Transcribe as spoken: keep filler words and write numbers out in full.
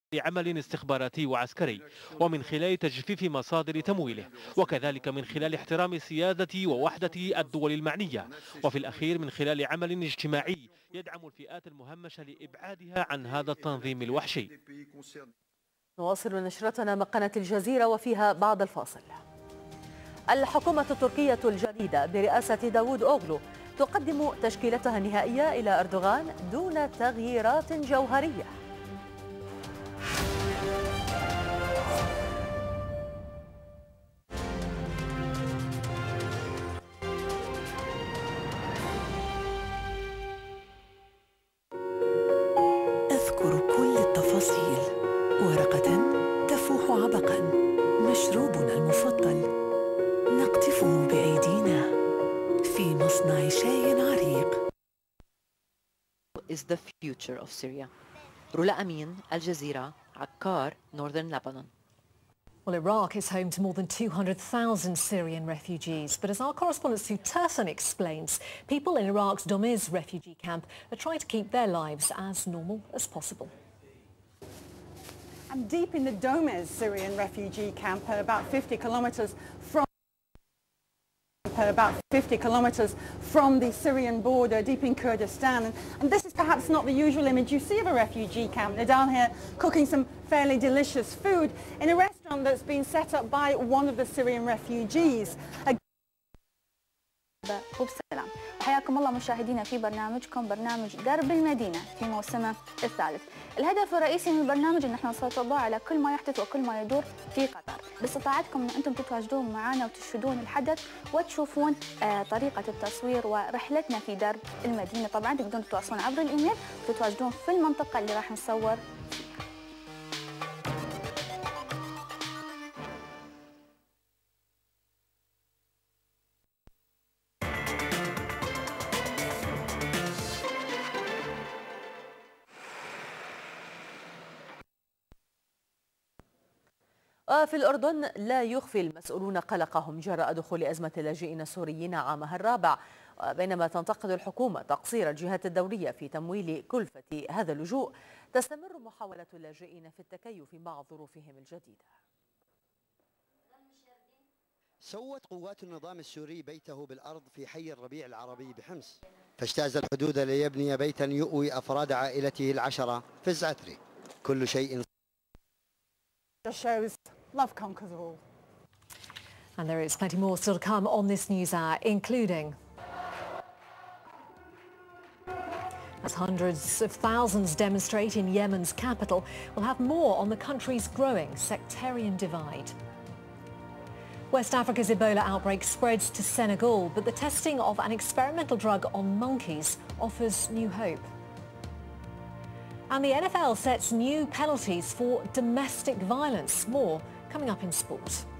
عمل استخباراتي وعسكري، ومن خلال تجفيف مصادر تمويله، وكذلك من خلال احترام سيادة ووحدة الدول المعنية، وفي الأخير من خلال عمل اجتماعي يدعم الفئات المهمشة لإبعادها عن هذا التنظيم الوحشي. نواصل نشرتنا من قناة الجزيرة وفيها بعد الفاصل. الحكومة التركية الجديدة برئاسة داوود أوغلو تقدم تشكيلتها النهائية إلى أردوغان دون تغييرات جوهرية. أذكر كل التفاصيل، ورقة تفوح عبقا، مشروبنا المفضل نقطفه بأيدينا في مصنع شاي عريق. is the future of Syria. Rula Amin, Al Jazeera, Akkar, Northern Lebanon. Well, Iraq is home to more than two hundred thousand Syrian refugees. But as our correspondent Sue Turson explains, people in Iraq's Domiz refugee camp are trying to keep their lives as normal as possible. I'm deep in the Domiz Syrian refugee camp, about fifty kilometers from about fifty kilometers from the Syrian border, deep in Kurdistan. And, and this is perhaps not the usual image you see of a refugee camp. They're down here cooking some fairly delicious food in a restaurant that's been set up by one of the Syrian refugees. وبسلام. حياكم الله مشاهدينا في برنامجكم برنامج درب المدينة في موسمه الثالث. الهدف الرئيسي من البرنامج ان احنا نسلط الضوء على كل ما يحدث وكل ما يدور في قطر، باستطاعتكم ان انتم تتواجدون معنا وتشهدون الحدث وتشوفون آه طريقة التصوير ورحلتنا في درب المدينة. طبعا تقدرون تتواصلون عبر الايميل وتتواجدون في المنطقة اللي راح نصور. وفي الأردن لا يخفي المسؤولون قلقهم جراء دخول أزمة اللاجئين السوريين عامها الرابع، بينما تنتقد الحكومة تقصير الجهات الدولية في تمويل كلفة هذا اللجوء. تستمر محاولة اللاجئين في التكيف مع ظروفهم الجديدة. سوت قوات النظام السوري بيته بالأرض في حي الربيع العربي بحمص، فاجتاز الحدود ليبني بيتا يؤوي أفراد عائلته العشرة في الزعتري. كل شيء just shows love conquers all. And there is plenty more still to come on this news hour, including as hundreds of thousands demonstrate in Yemen's capital. We'll have more on the country's growing sectarian divide. West Africa's Ebola outbreak spreads to Senegal, but the testing of an experimental drug on monkeys offers new hope. And the N F L sets new penalties for domestic violence. More coming up in sport.